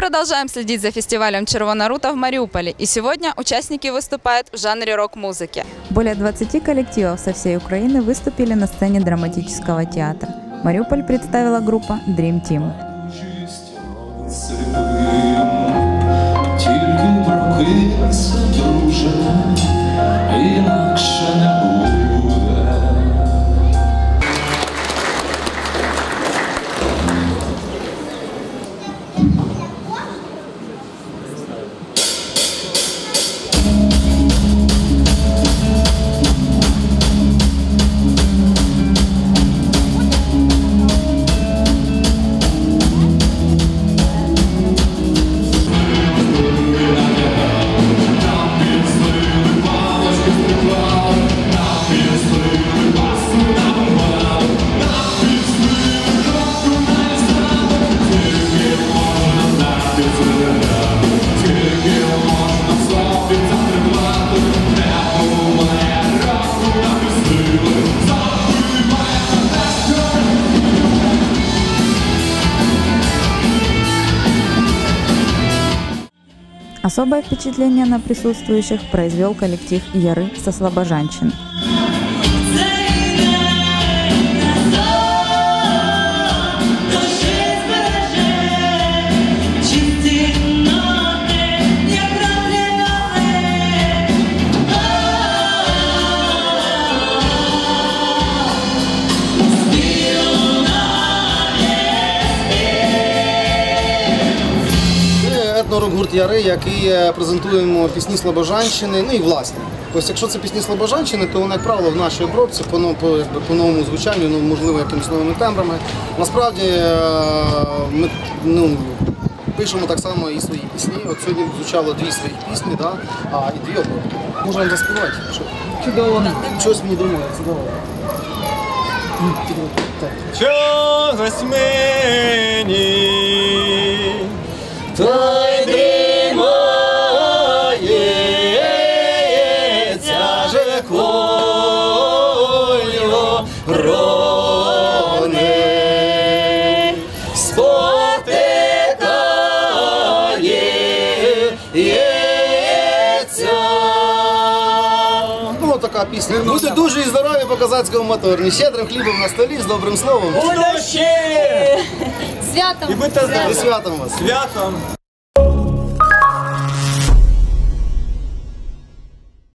продолжаем следить за фестивалем «Червона рута» в Мариуполе. И сегодня участники выступают в жанре рок-музыки. Более 20 коллективов со всей Украины выступили на сцене драматического театра. Мариуполь представила группа Dream Team. Особое впечатление на присутствующих произвел коллектив Яры со Слобожанщины. Етнорок-гурт Яри, який презентуємо пісні Слобожанщини, ну і власні. Тобто, якщо це пісні Слобожанщини, то вони, як правило, в нашій обробці по новому звучанню, ну, можливо, якимись новими тембрами. Насправді ми пишемо так само і свої пісні. От сьогодні звучало 2 своїх пісні, да? І 2 обробки. Можемо вам заспівати. Чудово. Щось мені думає, чудово. Чогось мені та й дрімається же кольороне, спотикається. Ну, от така пісня. Будьте дуже і здорові по козацькому моторні. Щедрим хлібом на столі, з добрим словом. Удачі! Святом! І будьте здорові! І святом вас! Святом!